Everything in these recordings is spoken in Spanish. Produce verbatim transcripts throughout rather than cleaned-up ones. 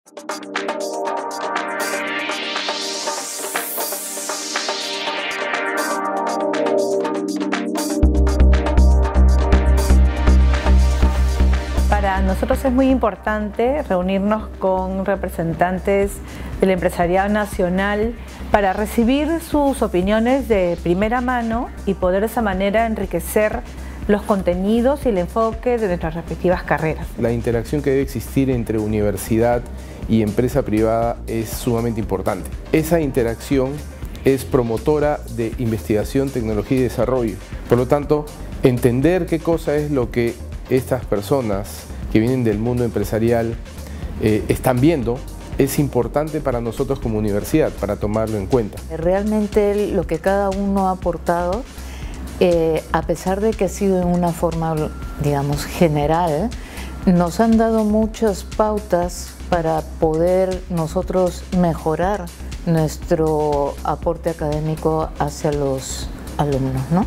Para nosotros es muy importante reunirnos con representantes del empresariado nacional para recibir sus opiniones de primera mano y poder de esa manera enriquecer los contenidos y el enfoque de nuestras respectivas carreras. La interacción que debe existir entre universidad y empresa privada es sumamente importante. Esa interacción es promotora de investigación, tecnología y desarrollo. Por lo tanto, entender qué cosa es lo que estas personas que vienen del mundo empresarial eh, están viendo es importante para nosotros como universidad, para tomarlo en cuenta. Realmente lo que cada uno ha aportado, eh, a pesar de que ha sido en una forma, digamos, general, nos han dado muchas pautas para poder nosotros mejorar nuestro aporte académico hacia los alumnos, ¿no?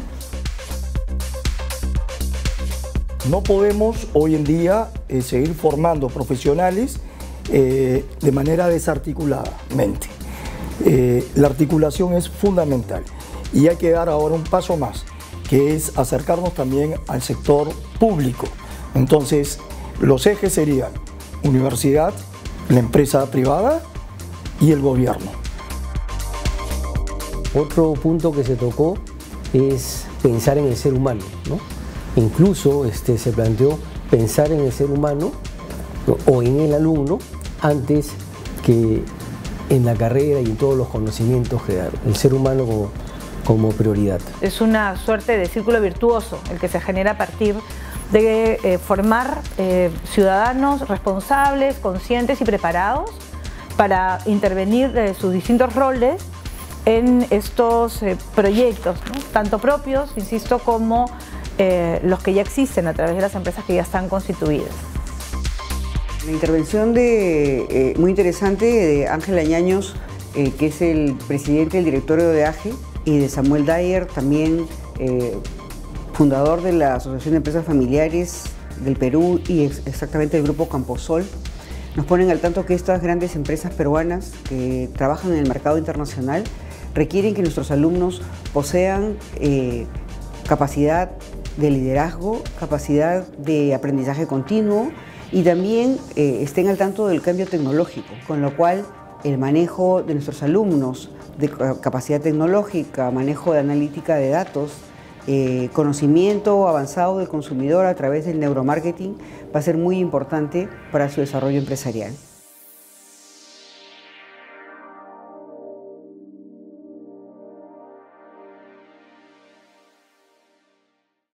No podemos hoy en día eh, seguir formando profesionales eh, de manera desarticuladamente. Eh, la articulación es fundamental y hay que dar ahora un paso más, que es acercarnos también al sector público. Entonces, los ejes serían universidad, la empresa privada y el gobierno. Otro punto que se tocó es pensar en el ser humano, ¿no? Incluso este, se planteó pensar en el ser humano, ¿no?, o en el alumno antes que en la carrera y en todos los conocimientos que dar. El ser humano como, como prioridad. Es una suerte de círculo virtuoso el que se genera a partir de eh, formar eh, ciudadanos responsables, conscientes y preparados para intervenir de sus distintos roles en estos eh, proyectos, ¿no?, tanto propios, insisto, como Eh, los que ya existen a través de las empresas que ya están constituidas. La intervención de, eh, muy interesante de Ángel Añaños, eh, que es el presidente del directorio de A G E, y de Samuel Dyer, también eh, fundador de la Asociación de Empresas Familiares del Perú y ex exactamente del Grupo Camposol, nos ponen al tanto que estas grandes empresas peruanas que trabajan en el mercado internacional requieren que nuestros alumnos posean eh, capacidad de liderazgo, capacidad de aprendizaje continuo y también eh, estén al tanto del cambio tecnológico, con lo cual el manejo de nuestros alumnos de capacidad tecnológica, manejo de analítica de datos, eh, conocimiento avanzado del consumidor a través del neuromarketing va a ser muy importante para su desarrollo empresarial.